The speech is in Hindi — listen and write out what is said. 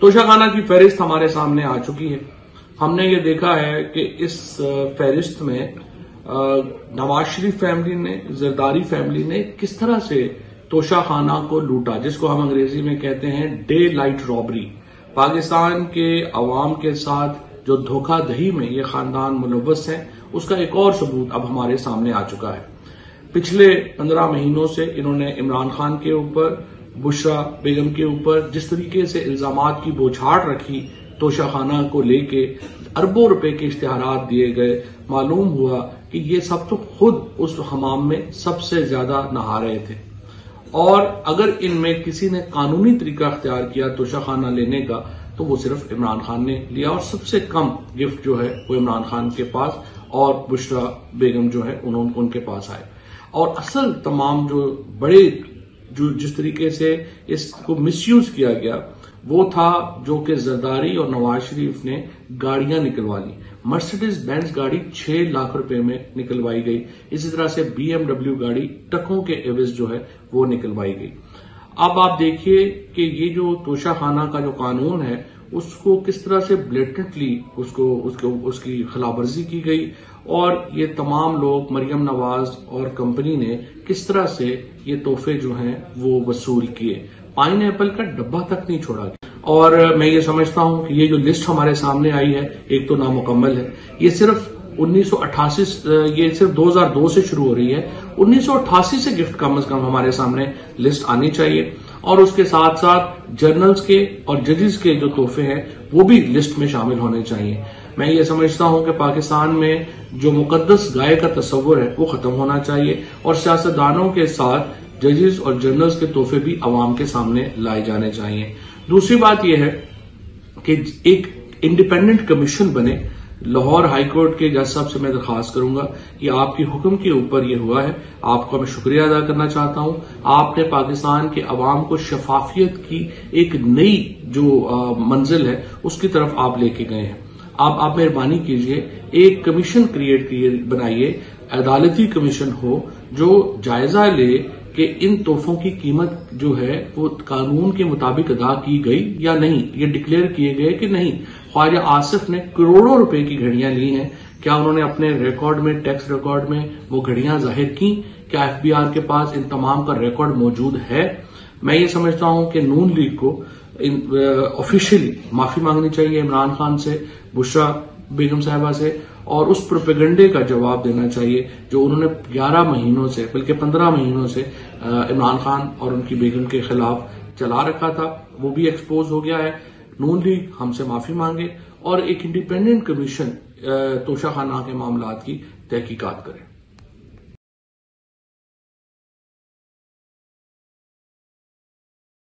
तोशाखाना की फहरिस्त हमारे सामने आ चुकी है। हमने ये देखा है कि इस फहरिस्त में नवाज शरीफ फैमिली ने, जरदारी फैमिली ने किस तरह से तोशाखाना को लूटा, जिसको हम अंग्रेजी में कहते हैं डे लाइट रॉबरी। पाकिस्तान के अवाम के साथ जो धोखाधड़ी में ये खानदान मुलव्वस है, उसका एक और सबूत अब हमारे सामने आ चुका है। पिछले 15 महीनों से इन्होंने इमरान खान के ऊपर, बुशरा बेगम के ऊपर जिस तरीके से इल्जामात की बौछार रखी, तोशाखाना को लेके अरबों रुपए के इश्तिहारात दिए गए। मालूम हुआ कि ये सब तो खुद उस हमाम में सबसे ज्यादा नहा रहे थे, और अगर इनमें किसी ने कानूनी तरीका अख्तियार किया तोशाखाना लेने का, तो वो सिर्फ इमरान खान ने लिया, और सबसे कम गिफ्ट जो है वो इमरान खान के पास और बुशरा बेगम जो है उनके पास आए। और असल तमाम जो बड़े जिस तरीके से इसको मिसयूज किया गया, वो था जो कि जरदारी और नवाज शरीफ ने गाड़ियां निकलवा ली। मर्सिडीज बेंज गाड़ी 6 लाख रुपए में निकलवाई गई। इसी तरह से BMW गाड़ी टकों के एवज जो है वो निकलवाई गई। अब आप देखिए कि ये जो तोशाखाना का जो कानून है, उसको किस तरह से ब्लेटेंटली उसकी खिलाफवर्जी की गई, और ये तमाम लोग, मरियम नवाज और कंपनी ने किस तरह से ये तोहफे जो हैं वो वसूल किए। पाइन एप्पल का डब्बा तक नहीं छोड़ा गया। और मैं ये समझता हूं कि ये जो लिस्ट हमारे सामने आई है, एक तो नामुकम्मल है। ये सिर्फ 1988, ये सिर्फ 2002 से शुरू हो रही है। 1988 से गिफ्ट कम से कम हमारे सामने लिस्ट आनी चाहिए, और उसके साथ साथ जर्नल्स के और जजेस के जो तोहफे हैं वो भी लिस्ट में शामिल होने चाहिए। मैं ये समझता हूं कि पाकिस्तान में जो मुकद्दस गाय का तस्वुर है वो खत्म होना चाहिए, और सियासतदानों के साथ जजेस और जर्नल्स के तोहफे भी अवाम के सामने लाए जाने चाहिए। दूसरी बात यह है कि एक इंडिपेंडेंट कमीशन बने। लाहौर हाईकोर्ट के जज साहब से मैं दरखास्त करूंगा कि आपके हुक्म के ऊपर यह हुआ है, आपका मैं शुक्रिया अदा करना चाहता हूं। आपने पाकिस्तान के अवाम को शफाफियत की एक नई जो मंजिल है उसकी तरफ आप लेके गए हैं। आप मेहरबानी कीजिए, एक कमीशन बनाइए, अदालती कमीशन हो, जो जायजा ले कि इन तोहफों की कीमत जो है वो कानून के मुताबिक अदा की गई या नहीं, ये डिक्लेयर किए गए कि नहीं। ख्वाजा आसिफ ने करोड़ों रुपए की घड़ियां ली हैं, क्या उन्होंने अपने रिकॉर्ड में, टैक्स रिकॉर्ड में वो घड़ियां जाहिर की? क्या FBR के पास इन तमाम का रिकॉर्ड मौजूद है? मैं ये समझता हूं कि नून लीग को ऑफिशियली माफी मांगनी चाहिए इमरान खान से, बुशरा बेगम साहिबा से, और उस प्रोपेगेंडे का जवाब देना चाहिए जो उन्होंने 11 महीनों से, बल्कि 15 महीनों से इमरान खान और उनकी बेगम के खिलाफ चला रखा था। वो भी एक्सपोज हो गया है। नून लीग हमसे माफी मांगे और एक इंडिपेंडेंट कमीशन तोशाखाना के मामलात की तहकीकात करे।